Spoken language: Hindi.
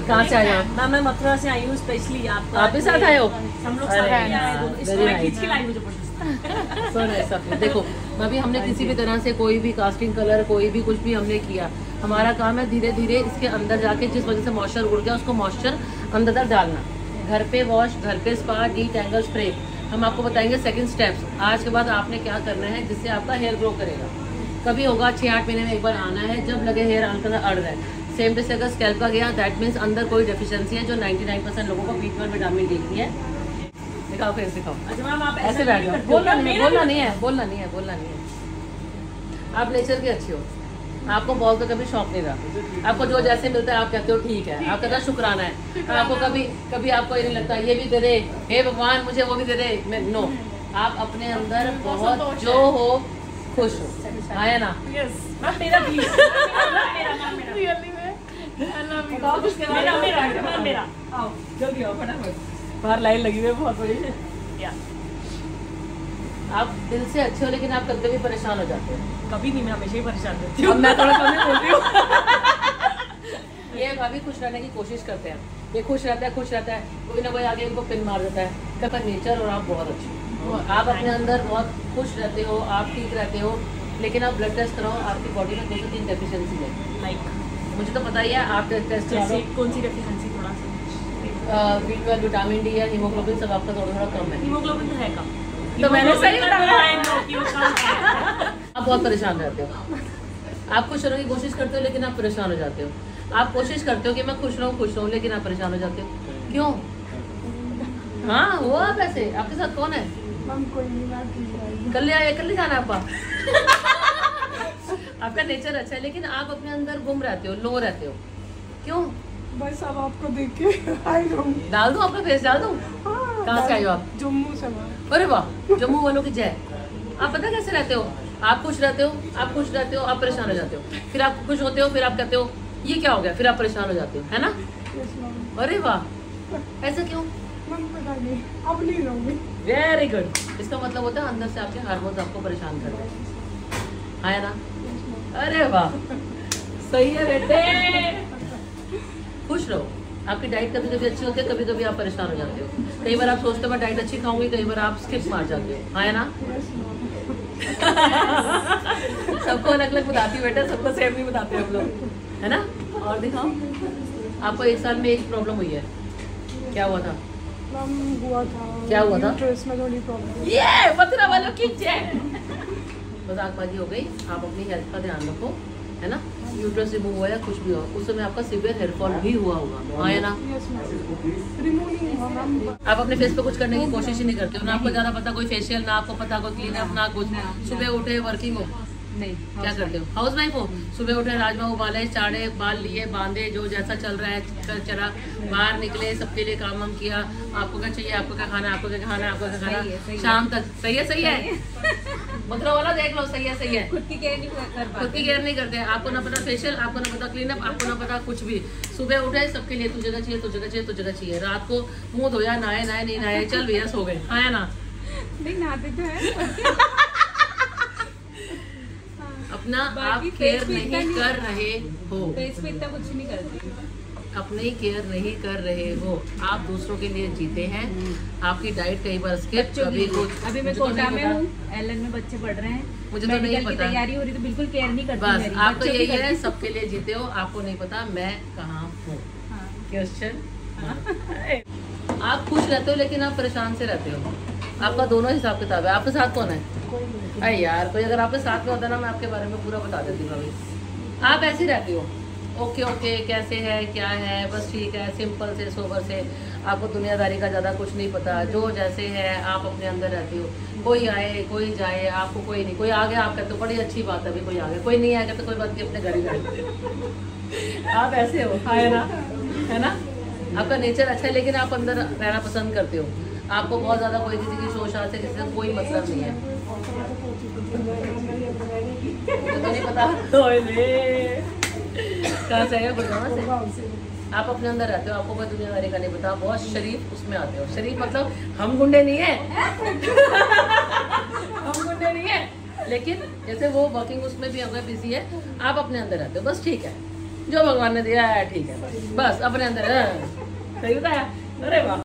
कहाँ से आए हो? मैम मैं मथुरा से आई हूँ स्पेशली आपको। आप भी साथ आए हो? हम लोग साथ आए हैं। इसको मैं खींच के लाई मुझे पसंद। So nice of you. देखो अभी हमने किसी भी तरह से कोई भी कास्टिंग कलर कोई भी कुछ भी हमने किया, हमारा काम है धीरे धीरे इसके अंदर जाके जिस वजह से मॉइस्चर उड़ गया उसको मॉइस्चर अंदर तक डालना। घर पे वॉश, घर पे स्पा, डीटैंगल स्प्रे, हम आपको बताएंगे सेकंड स्टेप्स। आज के बाद आपने क्या करना है जिससे आपका हेयर ग्रो करेगा। कभी होगा 6-8 महीने में एक बार आना है जब लगे हेयर अंदर अड़ रहा है। सेम डे से अगर स्कैल्प का गया दैट मीन्स अंदर कोई डेफिशिएंसी है जो 99% लोगों को B12 विटामिन डी की है। दिखाओ फिर दिखाओ। अच्छा मैम आप ऐसे बैठ जाओ। बोलना नहीं है। आप नेचर के अच्छे हो, आपको बहुत तो कभी शौक नहीं रहा। आपको जो जैसे मिलता है आप कहते हो ठीक है, आप कहते हो शुक्राना है। आपको कभी आपको ये नहीं लगता ये भी दे दे, हे भगवान मुझे वो भी दे दे। मैं नो, आप अपने अंदर बहुत जो हो खुश हो, आया ना? मेरा आओ जल्दी आओ फटाफट, बाहर लाइन लगी हुई है बहुत बड़ी। आप दिल से अच्छे हो लेकिन आप कभी कभी परेशान हो जाते हो। कभी नहीं, मैं हमेशा ही परेशान रहती हूँ। मैं थोड़ा कम ही बोलती हूँ। ये भाभी खुश रहने की कोशिश करते हैं, ये खुश रहता है, कोई ना कोई आगे इनको पिन मार देता है। कभी नेचर और आप बहुत अच्छे हो, आप अपने अंदर बहुत खुश रहते हो, आप ठीक रहते हो, लेकिन आप ब्लड टेस्ट कराओ, आपकी बॉडी में 2 से 3 डेफिशिएंसी है। लाइक मुझे तो पता ही है, आप टेस्ट जैसे कौन सी डेफिशिएंसी? थोड़ा सा B12 विटामिन डी है, हीमोग्लोबिन सब आपका थोड़ा कम है। हीमोग्लोबिन तो है कम, तो मैंने सही बताया। बताया। आप बहुत परेशान रहते हो, आप खुश रहने की कोशिश करते हो लेकिन आप परेशान हो जाते हो। आप कोशिश करते हो कि मैं खुश रहूं लेकिन आप परेशान हो जाते हो। क्यों? हाँ वो आप ऐसे, आपके साथ कौन है? कल ले जाना आपका। आपका नेचर अच्छा है लेकिन आप अपने अंदर गुम रहते हो, लो रहते हो। क्यों? बस अब आपको देख के आई हूँ। डाल दूं आपका फेस, डाल दूं? कहाँ से आए हो आप? जम्मू से। अरे वाह, जम्मू वालों की जय। आप पता कैसे रहते हो? आप खुश रहते हो, आप परेशान हो जाते हो, फिर आप खुश होते हो, फिर आप कहते हो ये क्या हो गया, फिर आप परेशान हो जाते हो, है ना? अरे वाह, ऐसा क्यों? पता नहीं, अब नहीं रहूंगी। Very good. इसका मतलब होता है अंदर से आपके हार्मोन्स आपको परेशान कर रहे हैं, है ना? अरे वाह, सही है बेटे। खुश रहो। आपकी डाइट कभी कभी अच्छी होती है, कभी कभी आप परेशान हो जाते हो। कई बार आप सोचते हो मैं डाइट अच्छी खाऊंगी, कई बार आप स्किप मार जाते हो, है ना? सबको अलग अलग बताती हूँ बेटा, सबको सेम नहीं बताते हम लोग, है ना? और दिखाओ, आपको 1 साल में एक प्रॉब्लम हुई है, क्या हुआ था? क्या हुआ था? यूट्रस में थोड़ी प्रॉब्लम। ये मथुरा वालों की जय। मजाकबाजी हो गई, आप अपनी हेल्थ का ध्यान रखो, है ना? यूट्रस रिमूव हुआ या कुछ भी हो, उस समय आपका सीवियर हेयर फॉल भी हुआ होगा, है ना? आप अपने फेस पे कुछ करने की कोशिश ही नहीं करते हो ना, आपको ज्यादा पता कोई फेशियल ना, आपको पता कोई क्लीन अप ना कुछ। सुबह उठे वर्किंग हो नहीं, क्या करते हो? हाउस वाइफ हो। सुबह उठे राजमा उबाले, चाड़े, बाल लिए, बांधे, जो जैसा चल रहा है चला, बाहर निकले, सबके लिए काम हम किया। आपको क्या चाहिए, आपको क्या खाना है, आपको क्या खाना है, आपको क्या खाना, शाम तक। सही है। मतलब वाला देख लो, सही है। खुद की केयर नहीं करते। आपको ना पता फेशियल, आपको ना पता क्लीन अप, आपको ना पता कुछ भी। सुबह उठे सबके लिए तू जगह चाहिए, रात को मुंह धोया, नहाए नहीं नहाए, चल भैया सो गए, है ना? नहीं नहाते तो है। अपना आप केयर नहीं कर रहे हो, फेस पे इतना कुछ नहीं करती, अपनी केयर नहीं कर रहे हो, आप दूसरों के लिए जीते हैं। आपकी डाइट कई बार स्किप, कभी कुछ। अभी मैं कोटा में हूँ, एलन में बच्चे पढ़ रहे हैं, मुझे तो नहीं पता, तैयारी हो रही तो बिल्कुल केयर नहीं करती। बस आप तो यही है, सबके लिए जीते हो, आपको नहीं पता मैं कहाँ हूँ। क्वेश्चन, आप खुश रहते हो लेकिन आप परेशान से रहते हो, आपका दोनों हिसाब किताब है। आपके साथ कौन है? अरे यार, कोई अगर आपके साथ में होता ना, मैं आपके बारे में पूरा बता देती हूँ। अभी आप ऐसे रहती हो, ओके कैसे है, क्या है, बस ठीक है, सिंपल से सोबर से, आपको दुनियादारी का ज़्यादा कुछ नहीं पता, जो जैसे है आप अपने अंदर रहती हो। कोई आए कोई जाए, आपको कोई नहीं, कोई आ गया आप कहते हो बड़ी अच्छी बात है, अभी कोई आ गया, कोई नहीं आएगा तो कोई बात नहीं, अपने घर ही जाए। आप ऐसे हो, है ना? आपका नेचर अच्छा है लेकिन आप अंदर रहना पसंद करते हो। आपको बहुत ज़्यादा कोई किसी की शोशात से किसी से कोई मतलब नहीं है। मुझे तो नहीं पता कहाँ से आए, गुड़गांव से। आप अपने अंदर रहते हो, आपको कोई दुनियादारी का नहीं पता, बहुत शरीफ उसमें आते हो। शरीफ मतलब हम गुंडे नहीं है। हम गुंडे नहीं है, लेकिन जैसे वो वर्किंग उसमें भी अगर बिजी है, आप अपने अंदर रहते हो, बस ठीक है। जो भगवान ने दिया है ठीक है, बस अपने अंदर। सही बताया, अरे वाह।